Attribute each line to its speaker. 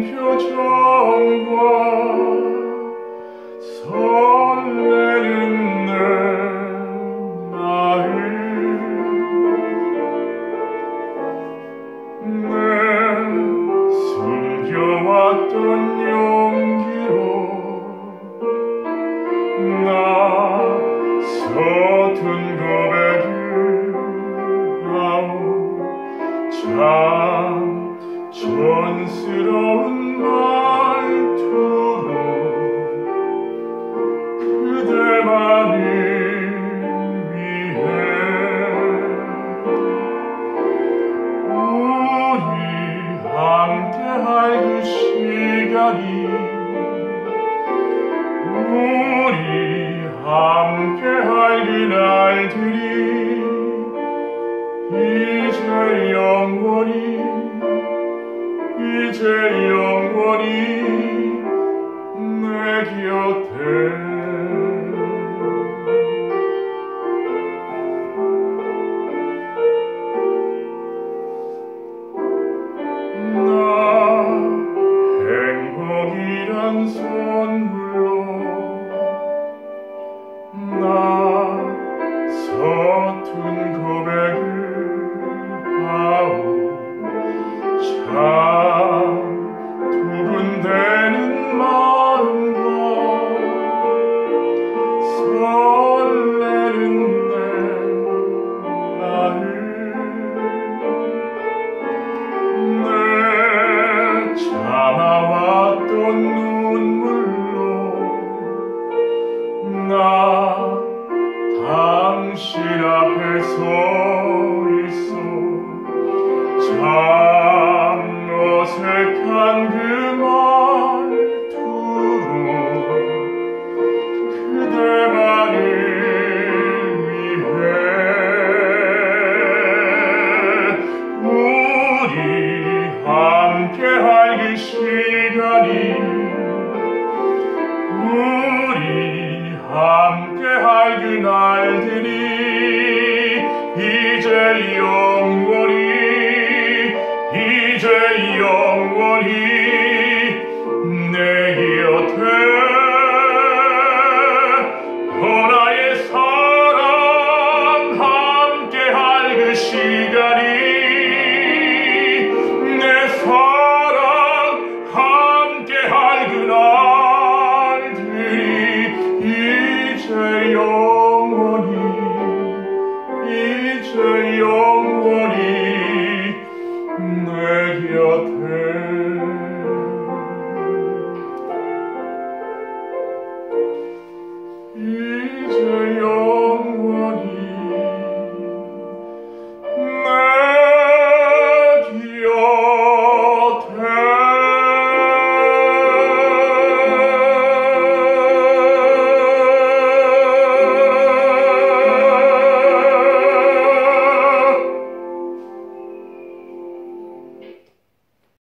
Speaker 1: 표정과 설레는 내 마음, 내 숨겨왔던 용기로 나 서툰 고백을 하오. 참 촌스러운 말투로 그대만을 위해 우리 함께할 그 시간이, 우리 함께할 그 날들이 이제 영원히 내 곁에. 나 행복이란 선물로 나 서툰 고백을 하오. 참 두근대는 마음과 설레는 내 마음, 내 참아왔던 눈물로 나 당신 앞에 서 있어. 참 어색한 그 말투로 그대만을 위해 우리 함께할 그 시간이, 우리 함께할 그 날